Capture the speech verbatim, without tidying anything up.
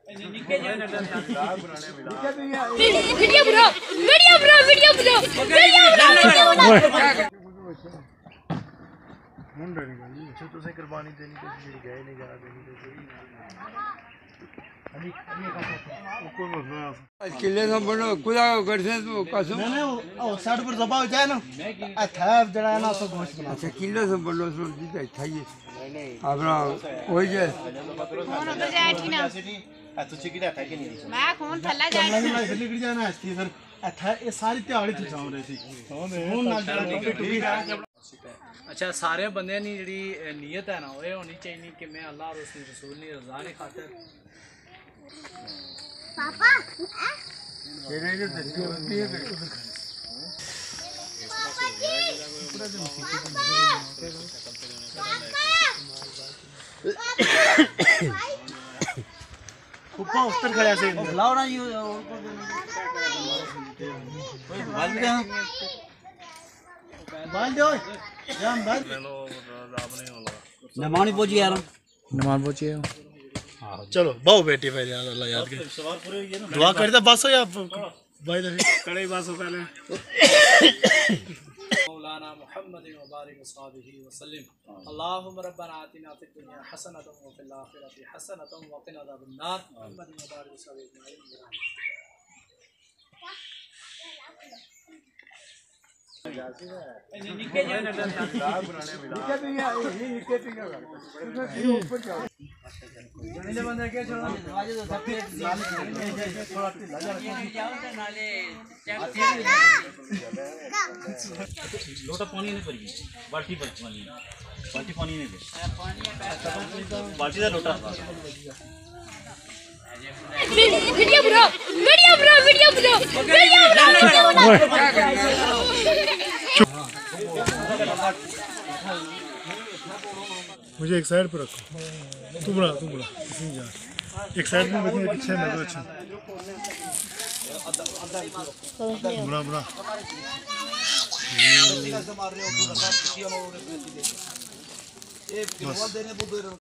video bro video bro video bro video bro तो से कुर्बानी देनी तो गए नहीं जा देनी किले से बनो खुदा कर से तो कसम नहीं ओ साइड पर दबाव जाए ना आ थाप जड़ा ना तो गोश्त बना अच्छा किले से बनो सो जी चाहिए अपना हो जाए कौन तो जाए ठीक ना आ तो चिकी था कि नहीं मैं कौन थल्ला जाए ना निकल जाना है फिर था ये सारी त्याड़ी तो जाम रही थी कौन ना जड़ा टुकी टुकी अच्छा सारे बंदे नी जी नीयत है ना वो होनी चाहिए कि मैं अल्लाह और उसकी रसूल की रजा की खातिर पापा तेरे जो दस्ती होती है ऊपर उतर खड़ा से बुलाओ ना ये बाल दे बाल दो जान बाल नमानी पहुंची यार नमाज पहुंची है चलो बहु बेटी पे यार अल्लाह याद के दुआ करता बस हो या भाई दे कड़े बस हो पहले मौलाना मुहम्मद व बारिक वसल्लम वसल्लम अल्लाहुम्मा रब्बना आतिना फिद दुनिया हसनतन व फिल आखिरति हसनतन व क़िना अज़ाबन नार मुहम्मद व बारिक वसल्लम निके बंदे के छोड़ो आज तो सब थोड़ा ढीला लोटा पानी नहीं पड़ी बाल्टी पर पानी बाल्टी पानी नहीं बाल्टी का लोटा video bro video bro video bro video मुझे एक साइड पर रखो तू बड़ा तू बड़ा इसी जा एक साइड में बैठने पीछे ना तो अच्छा बड़ा बड़ा बस